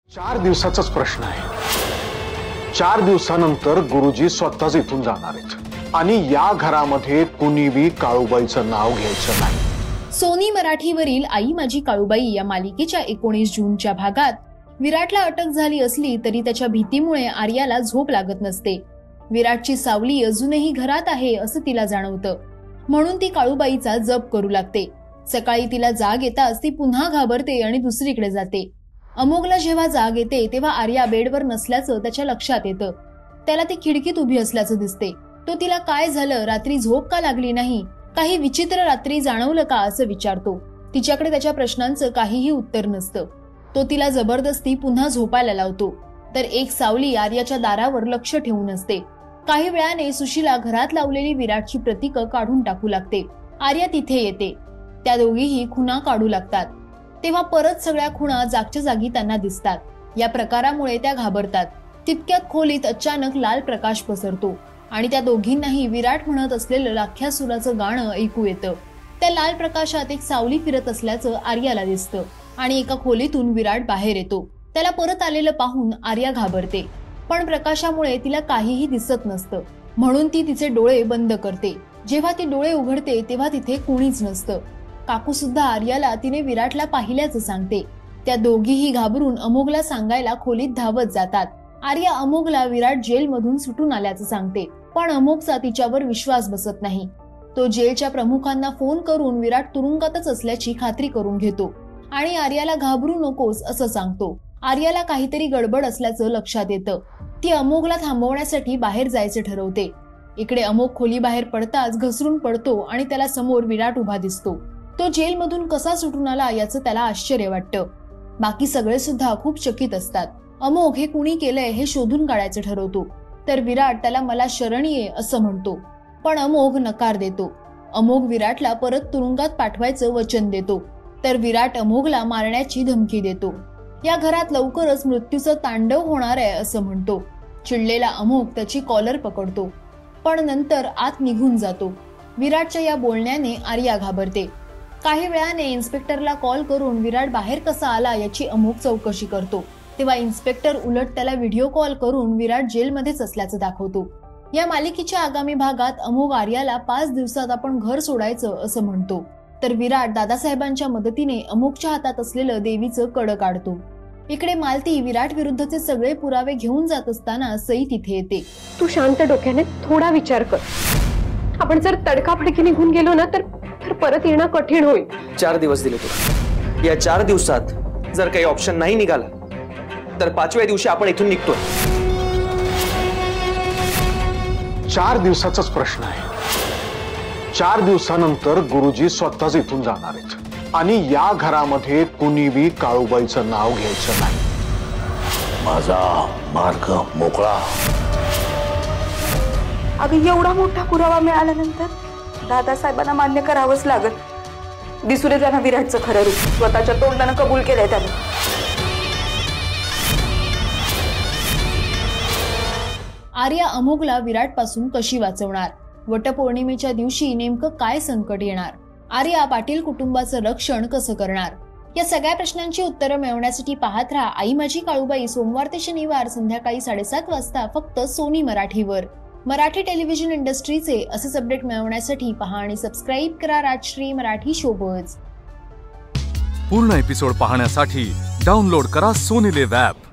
4 दिवसाचाच प्रश्न आहे। 4 दिवसानंतर गुरुजी स्वतःच इथून जाणार आहेत आणि या घरामध्ये कुणीही काळूबाईचं नाव घ्यायचं नाही। सोनी मराठीवरील आई माझी काळूबाई या मालिकेच्या 19 जूनच्या भागात विराटला अटक झाली असली तरी त्याच्या भीतीमुळे आर्याला झोप लागत नसते। विराटची सावली अजूनही घरात आहे असं तिला जाणवतं, म्हणून ती काळूबाईचा जप करू लागते। सकाळी तिला जाग येताच ती पुन्हा घाबरते आणि दुसरीकडे जाते। अमोघला जेव्हा जाग येते तेव्हा आर्या बेडवर नसल्याचं त्याच्या लक्षात येतं। त्याला ती खिडकीत उभी असल्याचं दिसते। तो तिला काय झालं, रात्री झोप का लागली नाही, काही विचित्र रात्री जाणवलं का असं विचारतो। तिच्याकडे त्याच्या प्रश्नांचं काहीही उत्तर नसतं। तो तिला जबरदस्ती पुन्हा झोपायला लावतो, तर एक सावली आर्याच्या दारावर लक्ष ठेवून असते। काही वेळाने सुशीला घरात लावलेली विराटची प्रतीकं काढून टाकू लागते। आर्या तिथे येते। त्या दोघीही खुणा काढू लागतात। तेव्हा परत सगळ्या खुणा जागच्या जागी त्यांना दिसतात। या प्रकारामुळे त्या घाबरतात। तितक्यात खोलीत अचानक लाल प्रकाश पसरतो आणि त्या दोघींनाही विराट म्हणत असलेलं लाख्या सुराचं गाणं ऐकू येतं। त्या लाल प्रकाशात एक सावली फिरत असल्याचं आर्याला दिसतं आणि एका खोलीतून विराट बाहेर येतो। त्याला परत आलेलं पाहून आर्या घाबरते, पण प्रकाशामुळे तिला काहीही दिसत नसतं, म्हणून ती तिचे डोळे बंद करते। जेव्हा ती डोळे उघडते तेव्हा तिथे कुणीच नसतं। काकू सुद्धा आर्याला तिने विराटला पाहिल्याचं सांगते। त्या दोघीही घाबरून अमोघला सांगायला खोलीत धावत जातात। आर्या अमोघला विराट जेलमधून सुटून आल्याचं सांगते, पण अमोघचा तिच्यावर विश्वास बसत नाही। तो जेलच्या प्रमुखांना फोन करून विराट तुरुंगातच असल्याची खात्री करून घेतो आणि आर्याला घाबरू नकोस असं सांगतो। आर्याला काहीतरी गडबड असल्याचं लक्षात येतं। ती अमोघला थांबवण्यासाठी बाहेर जायचं ठरवते। इकडे अमोघ खोली बाहेर पडताच घसरून पडतो आणि त्याला समोर विराट उभा दिसतो। तो जेलमधून कसा सुटून आला याचं त्याला आश्चर्य वाटतं। बाकी सगळे सुद्धा खूप चकित असतात। अमोघ हे कुणी केलंय हे शोधून काढायचं ठरवतो, तर विराट त्याला मला शरण ये असं म्हणतो, पण अमोघ नकार देतो। अमोघ विराटला परत तुरुंगात पाठवायचं वचन देतो, तर विराट अमोघला मारण्याची धमकी देतो। या घरात लवकरच मृत्यूचं तांडव होणार आहे असं म्हणतो। चिडलेला अमोघ त्याची कॉलर पकडतो, पण नंतर आत निघून जातो। विराटच्या या बोलण्याने आर्या घाबरते। काही वेळाने इन्स्पेक्टरला कॉल करून विराट बाहेर कसा आला याची अमोघ चौकशी करतो। तेव्हा इन्स्पेक्टर उलट त्याला व्हिडिओ कॉल करून विराट जेलमध्येच असल्याचं दाखवतो। या मालिकेच्या आगामी भागात अमोघ आर्याला 5 दिवसात आपण घर सोडायचं असं म्हणतो, तर विराट दादासाहेबांच्या मदतीने अमोघच्या हातात असलेलं देवीचं कड काढतो। इकडे मालती विराट विरुद्धचे सगळे पुरावे घेऊन जात असताना सई तिथे येते। तू शांत डोक्याने थोडा विचार कर। आपण जर तडकाफडकी निघून गेलो ना तर परत येणं कठीण होईल। 4 दिवस दिले तुला। या 4 दिवसात जर काही ऑप्शन नाही निघाला तर 5व्या दिवशी आपण इथून निघतोय। 4 दिवसाचाच प्रश्न आहे। 4 दिवसानंतर गुरुजी स्वतःच इथून जाणार आहेत आणि या घरामध्ये कुणीही काळूबाईचं नाव घ्यायचं नाही। माझा मार्ग मोकळा। अगं एवढा मोठा पुरावा मिळाल्यानंतर दादासाहेबांना मान्य करावंच लागत। दिसू दे त्यांना विराटचं खरं रूप। स्वतःच्या तोंडानं कबूल केलंय त्याने। आर्या अमोघला विराट पासून कशी वाचवणार? वटपौर्णिमेच्या दिवशी नेमकं काय संकट येणार? आर्या पाटील कुटुंबाचं रक्षण कसं करणार? या सगळ्या प्रश्नांची उत्तरं मिळवण्यासाठी पाहत राहा आई माझी काळूबाई सोमवार ते शनिवार संध्याकाळी 7:30 वाजता फक्त सोनी मराठीवर। मराठी टेलिव्हिजन इंडस्ट्रीचे असेच अपडेट मिळवण्यासाठी पहा आणि सबस्क्राईब करा राजश्री मराठी शोबज। पूर्ण एपिसोड पाहण्यासाठी डाउनलोड करा सोनी लिव्ह ॲप।